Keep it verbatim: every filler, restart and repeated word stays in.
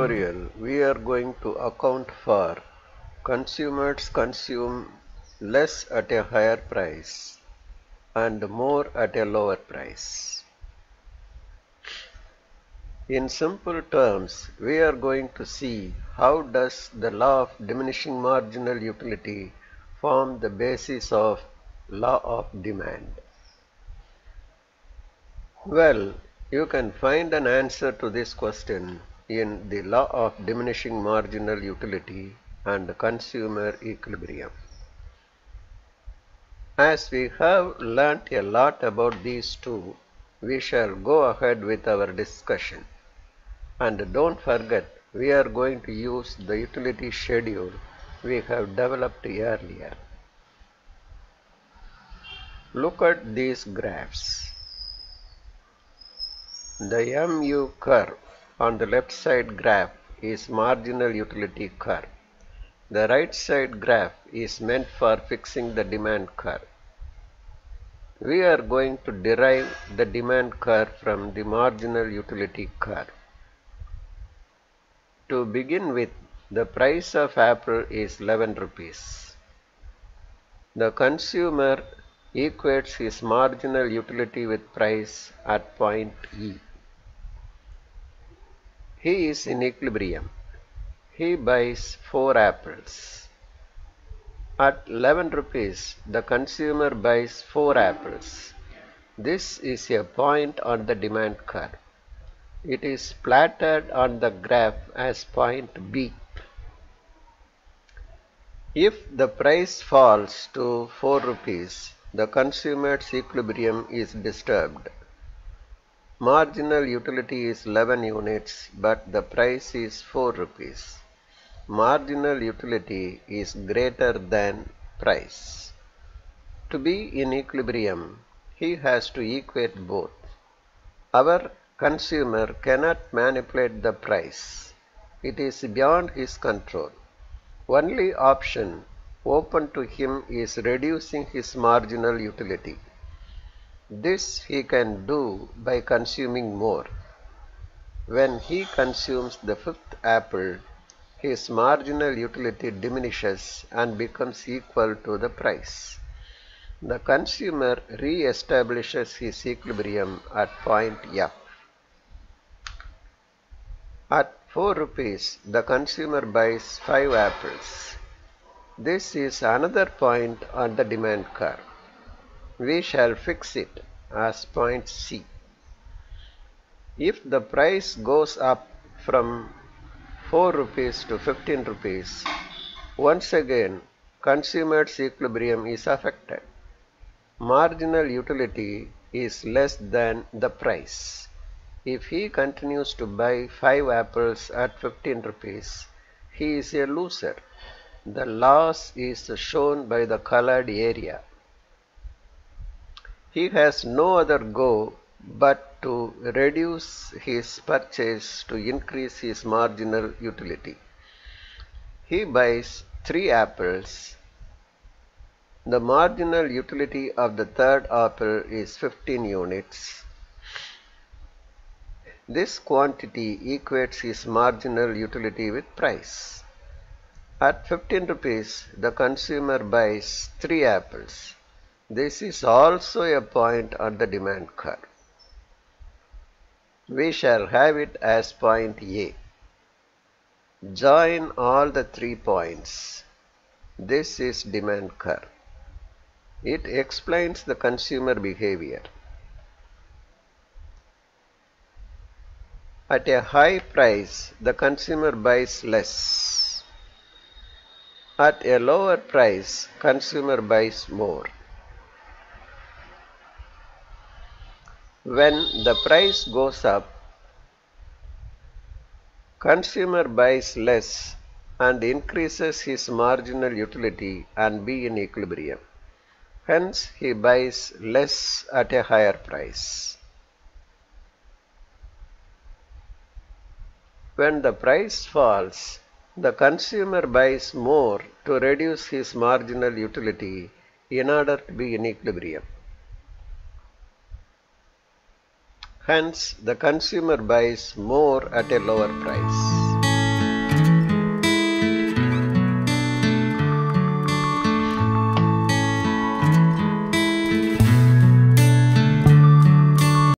tutorial, we are going to account for consumers consume less at a higher price and more at a lower price. In simple terms, we are going to see how does the law of diminishing marginal utility form the basis of law of demand. Well, you can find an answer to this question in the law of diminishing marginal utility and consumer equilibrium. As we have learnt a lot about these two, we shall go ahead with our discussion. And don't forget, we are going to use the utility schedule we have developed earlier. Look at these graphs. The M U curve on the left side graph is marginal utility curve. The right side graph is meant for fixing the demand curve. We are going to derive the demand curve from the marginal utility curve. To begin with, the price of apple is eleven rupees. The consumer equates his marginal utility with price at point E. He is in equilibrium. He buys four apples. At eleven rupees, the consumer buys four apples. This is a point on the demand curve. It is plotted on the graph as point B. If the price falls to four rupees, the consumer's equilibrium is disturbed. Marginal utility is eleven units, but the price is four rupees. Marginal utility is greater than price. To be in equilibrium, he has to equate both. Our consumer cannot manipulate the price. It is beyond his control. Only option open to him is reducing his marginal utility. This he can do by consuming more. When he consumes the fifth apple, his marginal utility diminishes and becomes equal to the price. The consumer re-establishes his equilibrium at point F. At four rupees, the consumer buys five apples. This is another point on the demand curve. We shall fix it as point C. If the price goes up from four rupees to fifteen rupees, once again consumer's equilibrium is affected. Marginal utility is less than the price. If he continues to buy five apples at fifteen rupees, he is a loser. The loss is shown by the colored area. He has no other go but to reduce his purchase to increase his marginal utility. He buys three apples. The marginal utility of the third apple is fifteen units. This quantity equates his marginal utility with price. At fifteen rupees, the consumer buys three apples. This is also a point on the demand curve. We shall have it as point A. Join all the three points. This is demand curve. It explains the consumer behavior. At a high price, the consumer buys less. At a lower price, consumer buys more. When the price goes up, consumer buys less and increases his marginal utility and be in equilibrium. Hence, he buys less at a higher price. When the price falls, the consumer buys more to reduce his marginal utility in order to be in equilibrium. Hence, the consumer buys more at a lower price.